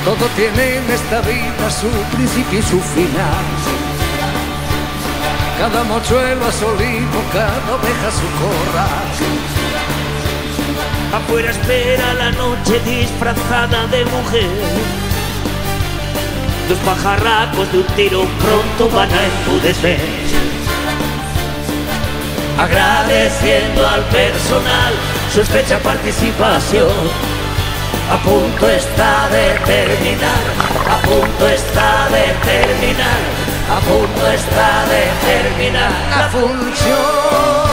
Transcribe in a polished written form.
Todo tiene en esta vida su principio y su final. Cada mochuelo a su olivo, cada oveja a su corral. Afuera espera la noche disfrazada de mujer. Los pajarracos de un tiro pronto van a enmudecer. Agradeciendo al personal su estrecha participación. A punto está de terminar, a punto está de terminar, a punto está de terminar la función.